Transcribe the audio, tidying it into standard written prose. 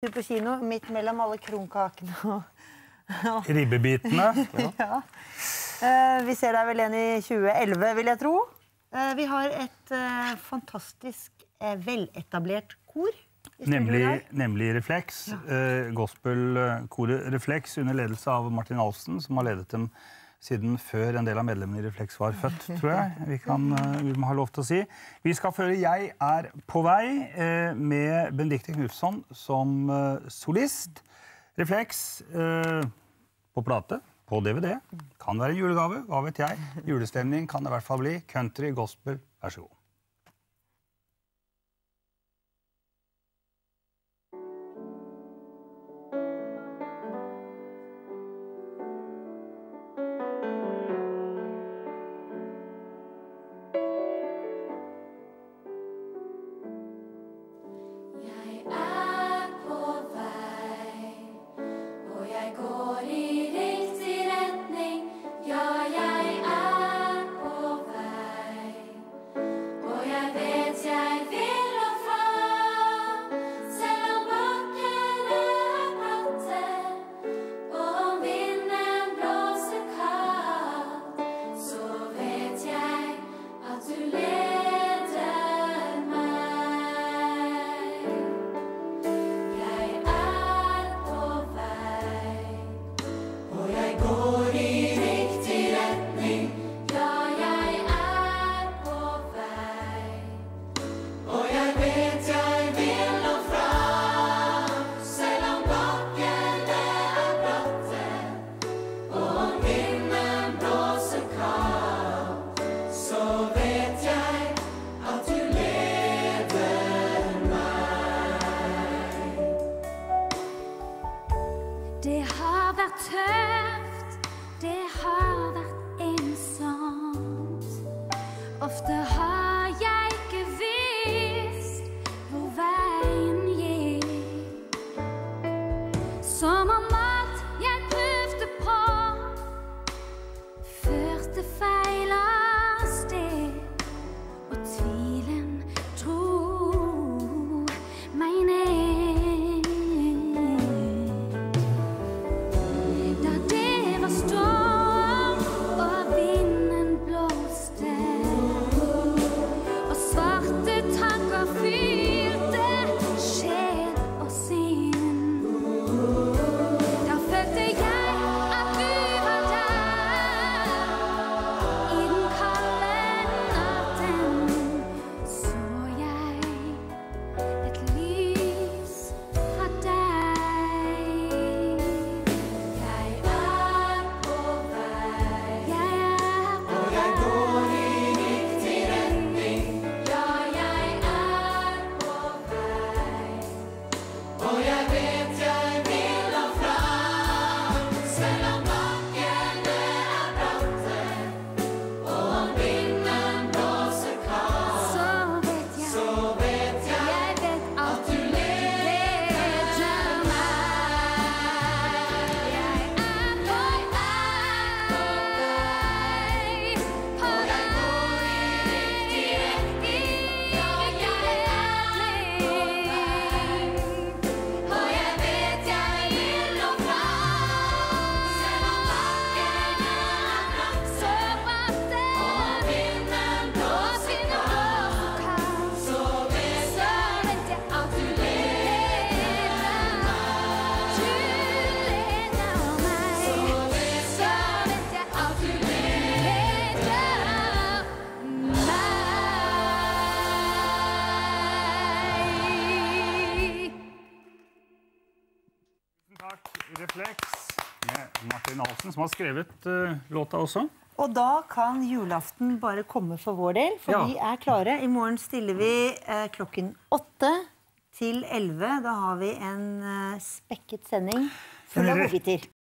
På kino, midt mellom alle kronkakene og ribbebitene. Ja. Vi ser deg vel en i 2011, vil jeg tro. Vi har et fantastisk veletablert kor. Nemlig Reflex. Gospelkoret Reflex under ledelse av Martin Alfsen, som har ledet dem siden før en del av medlemmene i Reflex var født, tror jeg. Vi må ha lov til å si. Vi skal føre Jeg er på vei med Benedicte Knutson som solist. Reflex på plate, på DVD. Kan være en julegave, hva vet jeg. Julestemning kan det i hvert fall bli. Country, gospel, vær så god. Reflex med Martin Alfsen, som har skrevet låta også. Og da kan julaften bare komme for vår del, for vi er klare. I morgen stiller vi klokken 8 til 11. Da har vi en spekket sending full av godbiter.